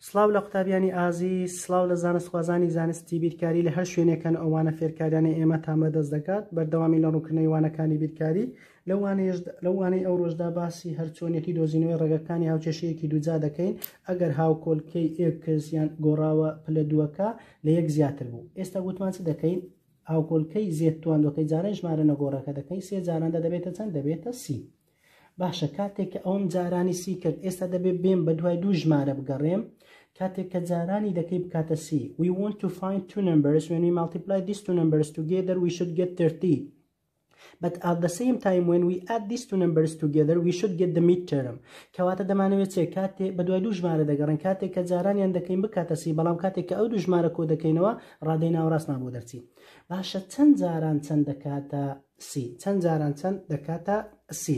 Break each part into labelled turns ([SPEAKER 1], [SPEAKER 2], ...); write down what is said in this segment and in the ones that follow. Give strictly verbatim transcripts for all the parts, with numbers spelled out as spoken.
[SPEAKER 1] سلااو لە قوتابیانی ئازیز، سلااو لە زانستخوازانی زانستی بیرکاری لە هەر شوێنێکەن ئەوانە فێرکاریانەی ئێمە تامە دەست دەکات بەردەوامی لە ڕوونکردنەوەی وانەکانی بیرکاری لەوانەی ئەو ڕۆژدا باسی هەرچۆنێتی دۆزینەوەی ڕێگەکانی هاوچێشەیەکی دووجا دەکەین ئەگەر هاوکۆلکەی ئێکس یان گۆڕاوە پلە دووەکە لە یەک زیاتر بوو. ئێستا گوتمان چ دەکەین؟ هاوکۆلکەی زێت تواندوەکەی جاران ژمارە نەگۆڕەکە دەکەین سێ جاراندا دەبێتە چەند؟ دەبێتە سی. باشە، کاتێک کە ئەوم جارانی سی کرد ئێستا دەبێت بێم بە دوای دوو ژمارە بگەڕێم. کاتێک کە جارانی دەکەی بکاتە سی. We want to find two numbers. When we multiply these two numbers together we should get thirty. But at the same time when we add these two numbers together we should get the midterm. کەواتە دەمانەوێت چێ کاتێ بە دوای دوو ژمارە دەگەڕین کاتێک کە جارانیان دەکەین بکاتە سی، بەڵام کاتێک کە ئەو دوو ژمارە کۆ دەکەینەوە ڕادەی ناوەڕاستمان بۆ دەرچی. باشە، چەند جاران چەند دەکاتە سی؟ چەند جاران چەند دەکاتە سی؟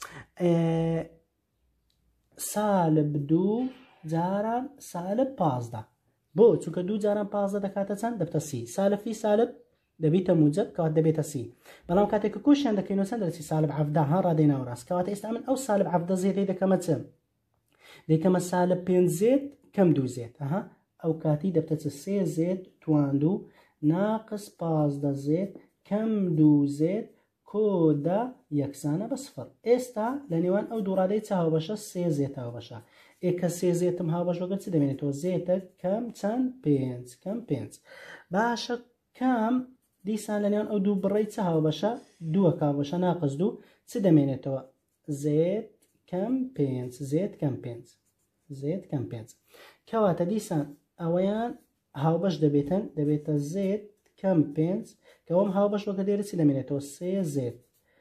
[SPEAKER 1] سالب دوو جاران سالب پازدە. بۆ چونکە دوو جاران پازدە دەکاتە چەند؟ دەبتە سی. سالب فی سالب دەبیتە موجب کەوات دەبێتە سی. بەڵام کاتێک کە کۆشیان دەکەینەوە چەند دەرچی؟ سالب حەڤدە. ها ڕادەی ناوەڕاست. کەواتە ئێستا من ئەو سالب حەڤدە زێتەی دەکەمە چەند؟ دەکەمە سالب پێنج زێت کەم دوو زێت. ئەها ئەو کاتی دەبتە چ؟ سێ زێت تواندوو ناقص پازدە زێت کەم دوو زێت کۆدا یەکسانە بە سفر. ئێستا لە نێوان ئەو دوو ڕادەی چ هاوبەشە؟ سێ زێت هاوبەشە. ئێکە سێ زێتم هاوبەش وەگەر چ دەمێنێتەوە؟ زێتە کەم چەند؟ پێنج. کەم پێنج. باشە، کەم دیسان لە نێوان ئەو دوو بڕی چ هاوبەشە؟ دووە هاوبەشە ناقص دوو چ دەمێنێتەوە؟ زێت کەم پێنج. زێت کەم پێنج. زێت کەم پێنج. کەواتە دیسان ئەوەیان هاوبەش دەبێتن دەبێتە زێت کەم پێنج کەوەم هاوبەش وەکە دێرە چی دەمێنێتەوە؟ سێ زێت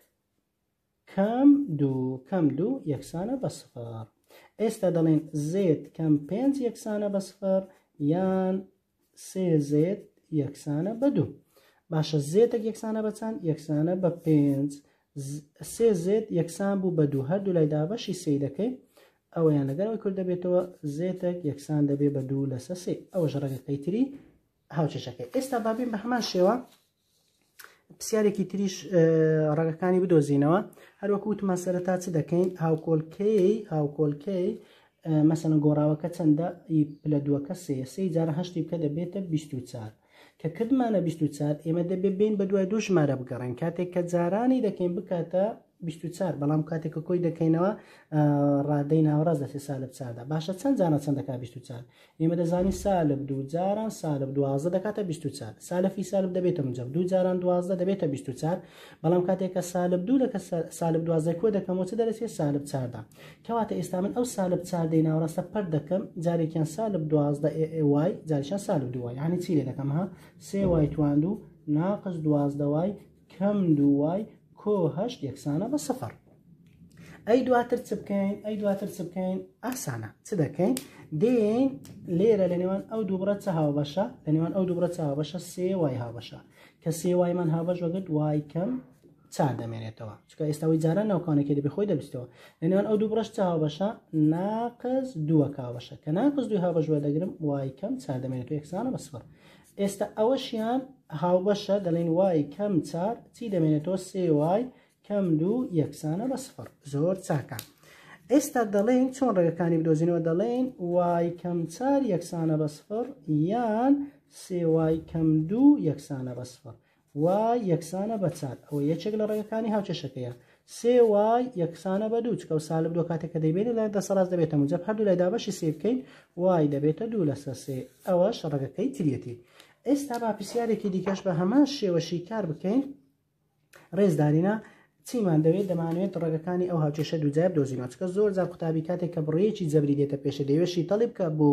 [SPEAKER 1] کەم دوو. کەم دوو یەکسانە بە سفر. ئێستا دەڵێن زێت کەم پێنج یەکسانە بە سفر یان سێ زێت یەکسانە بە دوو. باشە، زێتێک یەکسانە بە چەند؟ یەکسانە بە پێنج. سێ زێت یەکسان بوو بە دوو، هەردوو لای دابەشی سێ دەکەی ئەوەیان لەگەرەوەی کورد دەبێتەوە زێتێک یەکسان دەبێ بە دوو لەسەر سێ. ئەوەش ڕێگەکەی تری هاوچێشەکەی. ئێستا بابین بە هەمان شێوە پرسیارێکی تریش ڕێگەکانی بدۆزینەوە. هەروەکو وتمان سەرەتا چ دەکەین؟ هاوکۆلکەی هاوکۆلکەی مەسەڵەن گۆڕاوەکە چەندە؟ پلە دووەکە سێ. سێ جارە هەشتی بکە دەبێتە بیست و چوار. کە کردمانە بیست و چوار ئێمە دەبێت بین بە دوای دوو ژمارە بگەڕین کاتێک کە جارانی دەکەین بکاتە بیست و چوار، بەڵام کاتێک کە کۆی دەکەینەوە ڕادەی ناوەڕاست دەچێت سالب چاردا. باشە، چەند جارە چەند دەکات بیست و چوار؟ ئێمە دەزانین سالب دوو جاران سالب دوازدە دەکاتە بیست و چوار. سالب فی سالب دەبێتە موجب دوو جاران دوازدە دەبێتە بیست و چوار، بەڵام کاتێک کە سالب دوو لەکە سالب دوازدە کۆ دەکەمەوە چ دەرەچێت؟ سالب چاردا. کەواتە ئێستا من ئەو سالب چاردەی ناوەڕاستە پەر دەکەم، جارێکیان سالب دوازدە وای جاریشان سالب دوو وای. یعنی چی لێ دەکەم؟ ها سێ وای تواندوو ناقص دوازدە وای کەم دوو وای کۆ هەشت یەکسانە بە سفر. ئەی دواتر چ بکەین؟ ئەی دواتر چ بکەین؟ ئاسانە. چ دەکەین؟ دێین لێرە لە نێوان ئەو دوو بڕە چ هاوبەشە؟ لە نێوان ئەو دوو بڕە چ هاوبەشە؟ سێ وای هاوبەشە. کە سێ وایمان هاوبەش وەگرت وای کەم چار دەمێنێتەوە، چونکە ئێستاوەی جاران ناوکانێکی دەبێ خۆی دەبیستەوە. لە نێوان ئەو دوو بڕەش چ هاوبەشە؟ ناقص دووەکە هاوبەشە. کە ناقص دوی هاوبەش وەردەگرم وای کەم چار دەمێنێتەوە یەکسانە بە سفر. ئێستا ئەوەشیان هاوبەشە دەڵێن وای کەم چار چی دەمێنێتەوە؟ سێ وای کەم دوو یەکسانە بە سفر. زۆر چاکە. ئێستا دەڵێن چۆن ڕێگەکانی بدۆزینەوە؟ دەڵێن وای کەم چار یەکسانە بە سفر یان سێ وای کەم دوو یەکسانە بە سفر. وای یەکسانە بە چار ئەوە یەکێک لە ڕێگەکانی هاوچێشەکەیە. سێ وای یەکسانە بە دوو چکە و سالب دوو کاتێک کە دەیبێنێت لای دەسەڕاست دەبێتە موجب، هەردوو لای دابەشی سێ بکەین وای دەبێتە دوو لەسەر سێ. ئەوەش ڕێگەکەی تریەتی. ئێستا با پرسیارێکی دیکەش بە هەمان شێوەشی کار بکەین. ڕێزدارینە چیمان دەوێت؟ دەمانوێت ڕێگەکانی ئەو هاوچێشە دووجار بدۆزینەوە، چکە زۆر جار قوتابی کاتێک کە بڕێکی جەبری دێتە پێشە دەیوێشی تەڵێ بکە بۆ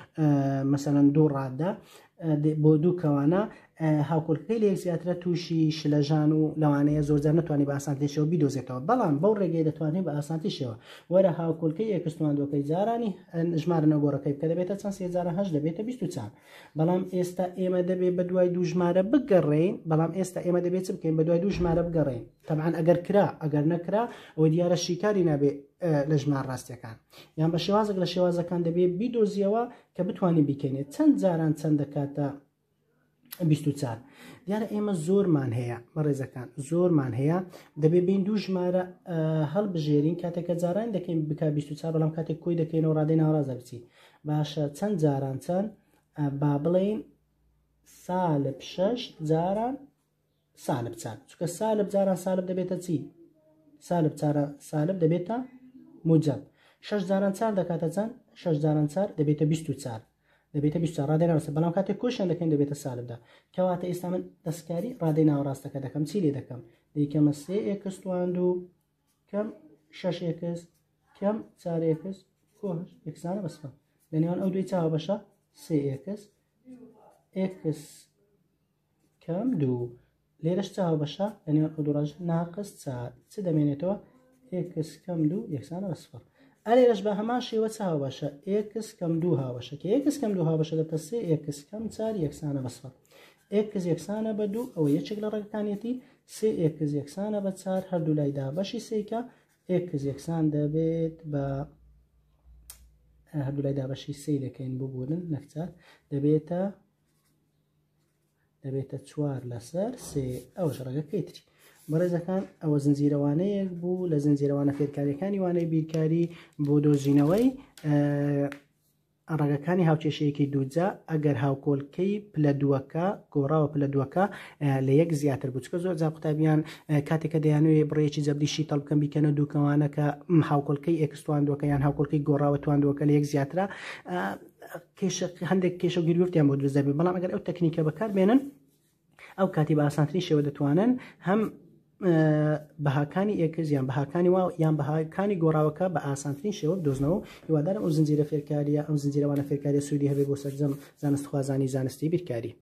[SPEAKER 1] مەسەڵەن دوو ڕاددا بۆ دوو کەوانە هاوکۆلکەی لە یەک زیاترە تووشی شلەژان و لەوانەیە زۆرجار نتوانێت بە ئاسانتیشەوە بیدۆزێتەوە، بەڵام بەو ڕێگەی دەتوانێت بە ئاسانتیشەوە وەرە هاوکۆلکەی ئێکس تواندوەکەی جارانی ژمارە نەگۆڕەکەی بکە دەبێتە چەند؟ سێ جارە هەشت دەبێتە بیست و چوار. بەڵام ئێستا ئێمە دەبێت بە دوای دوو ژمارە بگەڕێین، بەڵام ئێستا ئێمە دەبێت چ بکەین؟ بە دوای دوو ژمارە بگەڕێین. تەبعاً ئەگەر کرا ئەگەر نەکرا ئەوە دیارە شیکاری نابێت لە ژمار ڕاستیەکان، یان بە شێوازێک لە شێوازەکان دەبێت بیدۆزیەوە کە بتوانین بیکەینێت. چەند جاران چەند دەکاتە بیست و چوار دیارە ئێمە زۆرمان هەیە بەڕێزەکان زۆرمان هەیە دەبێ بین دوو ژمارە هەڵبژێرین کاتێککە جاران دەکەین بک بیست و چوار بەڵام کاتێک کۆی دەکەینەوە ڕادەی ناوەڕازە بچی باشە چەند جاران چەند با بڵێن سالب شەش جاران سالب چار چونکە سالب جاران سالب دەبێتە چی سالب سالب دەبێتە موجب شەش جاران چار دەکاتە چەند شەش جاران چار دەبێتە بیست و چوار دەبێتە بیست و چوار ڕادەی ناوەڕاستە بەڵام کاتێک کۆشیان دەکەین دەبێتە سالبدا کەواتە ئێستا من دەستکاری ڕادەی ناوەڕاستەکە دەکەم چی لێ دەکەم دەیکەمە سێ ئێکس توان و کەم شەش ئێکس کەم چار ئێکس کۆش ئێکسانە بەسفە لە نێوان ئەو دوی چاوە بەشە سێ ئێکس ئێکس کەم دوو لێرەش چاوە بەشە لە نێوان ئەو دوو ڕاژ ناقص چار چ دەمێنێتەوە ئێکس کەم دوو یەکسانە بەسفە ئەلێرەش بە هەمان شێوە چ هاوبەشە ئێکس کەم دوو هاوبەشە کە ئێکس کەم دوو هاوبەشە دەبێتە سێ ئێکس کەم چار یەکسانە بە سەفەر ئێکس یەکسانە بە دوو ئەوە یەکێک لە ڕێگەکانیەتی سێ ئێکس یەکسانە بە چار هەردوو لایدا بەشی سێکە ئێکس یەکسان دەبێت بە هەردوو لایدا بەشی سێ دەکەین بۆ بوونن نەکچار دەبێتە دەبێتە چوار لەسەر سێ ئەوش ڕێگەکەی تری بەڕێزەکان ئەوە زنجیرەوانەیەک بوو لە زنجیرەوانە فێرکاریەکانی وانەی بیرکاری بۆ دۆزینەوەی ڕێگەکانی هاوکێشەیەکی دووجا ئەگەر هاوکۆڵکەی پلە دووەکە گۆڕاوە پلە دووەکە لە یەک زیاتر بوو چکە زۆر جا قوتابیان کاتێکە دەیانوێت بڕێکی جەبریشی تەڵ بکەن بیکەنە دووکەوانەکە هاوکۆڵکەی ئێکس تواندوەکە یان هاوکۆڵکەی گۆڕاوە تواندوەکە لە یەک زیاترە هەندێک کێشە گیرگوفتیان بۆ دروست دەبێت بەڵام ئەگەر ئەو تەکنیکە بەکاربێنن ئەو کاتی بە ئاسانترین شێوە دەتوانن هەم بەهاکانی ئێکس یان بەهاکانی وا یان بەهاکانی گۆڕاوەکە بە ئاسانترین شێوە بدۆزنەوە هیوادارم ئەو زنجیرە فێرکاریە ئەو زنجیرەوانە فێرکاریە سوودی هەبێ بۆ سەرجەم زانستخوازانی زانستی بیرکاری